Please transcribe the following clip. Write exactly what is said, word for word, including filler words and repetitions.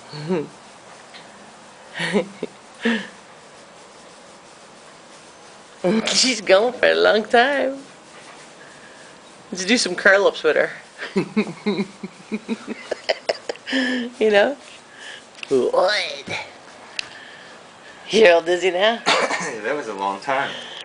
She's going for a long time. Let's do some curl-ups with her. You know? What? You're all dizzy now? That was a long time.